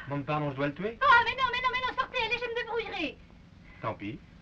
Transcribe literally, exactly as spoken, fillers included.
Bon, pardon, je dois le tuer? Oh, mais non, mais non, mais non, sortez, allez, je me débrouillerai. Tant pis.